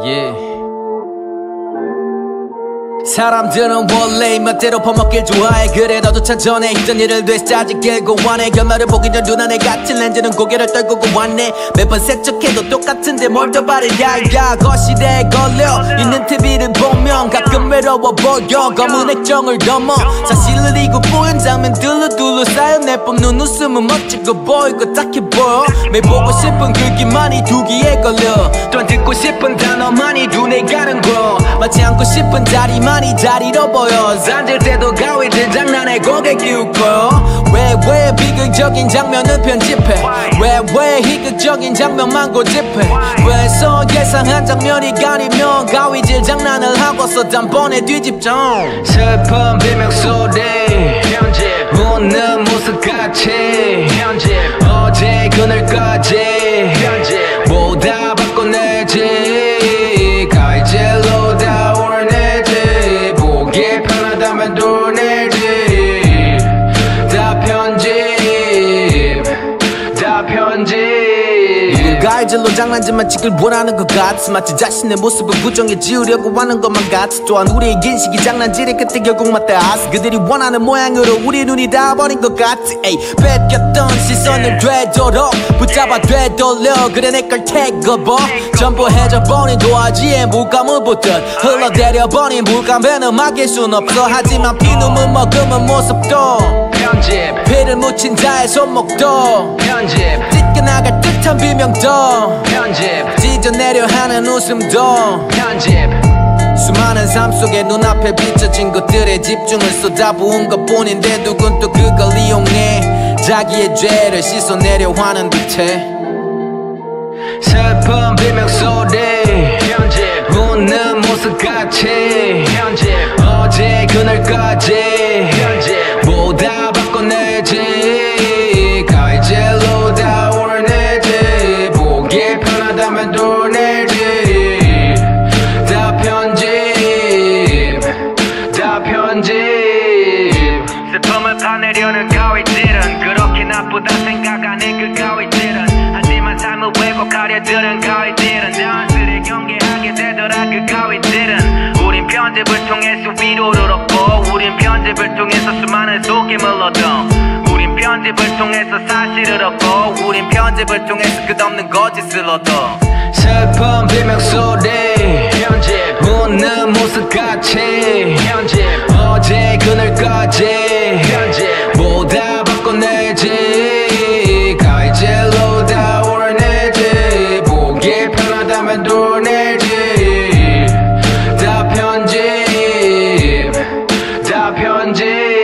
Yeah. 사람들은 원래 입맛대로 퍼먹길 좋아해. 그래 너도 참 전에 있던 일을 되새 짜지 길고 원해. 결말을 보기 전 눈안에 갇힌 렌즈는 고개를 떨구고 왔네. 매번 세척해도 똑같은데 뭘 더 바래. 야야 거실에 걸려 있는 TV를 보면 가끔 외로워 보여. 검은 액정을 넘어 사실을 이고보인 장면들로 둘러싸여 내뿜는 웃음은 멋지고 보이고 딱해 보여. 매일 보고 싶은 글귀만이 두 귀에 걸려. 또한 듣고 싶은 단어만이 눈에 가는 거. 마치 앉고 싶은 자리만 이 자리로 보여. 앉을 때도 가위질 장난에 고개 기울거려. 왜 비극적인 장면을 편집해. 왜 희극적인 장면만 고집해. 왜서 예상한 장면이 가리면 가위질 장난을 하고서 단번에 뒤집죠. 슬픈 비명소리 편집. 웃는 모습같이 편집. 어제 그날까지 편집. 뭐다 바꿔내지. 가위질로 다 오르내지. 보기 편하다면 돌내지. 다 편집. 다 편집. 가위질로 장난질만 찍길 원하는 것 같아. 마치 자신의 모습을 부정해 지우려고 하는 것만 같아. 또한 우리의 인식이 장난질의 끝에 결국 맞닿았어. 그들이 원하는 모양으로 우리 눈이 닿아버린 것 같아. 에이, 뺏겼던 시선을 되도록 붙잡아 되돌려. 그래 내 걸 태워봐. 전부 해져버린 도화지에 물감을 붓듯 흘러내려버린 물감에는 막일 순 없어. 하지만 피눈물 머금은 모습도 편집. 피를 묻힌 자의 손목도 편집. 찢겨나갈 듯한 비명도 편집. 찢어내려 하는 웃음도 편집. 수많은 삶 속에 눈앞에 비춰진 것들에 집중을 쏟아부은 것뿐인데 누군 또 그걸 이용해 자기의 죄를 씻어내려 하는 듯해. 슬픈 비명소리 편집. 웃는 모습같이 편집. 어제 그날까지 편집. 뭐다 바꿔내지. 가위질로 다 오르내지. 보기 편하다면 돌내지. 다 편집. 다 편집. 슬픔을 파내려는 가위질은 그렇게 나쁘다 생각 안 해. 그 가위질은 하지만 삶을 왜곡하려 드는 가위질은 자연스레 경계하게 되더라. 그 가위질은 우린 편집을 통해서 위로를 얻고 우린 편집을 통해서 수많은 속임을 얻어. 우린 편집을 통해서 사실을 얻고 우린 편집을 통해서 끝없는 거짓을 얻어. 슬픈 비명소리 편집. 웃는 모습같이 편집. 어제 그날까지 편집. 뭐다 바꿔내지. 가위질로 다 오르내지. 보기 편하다면 돌내지. 다 편집. 다 편집.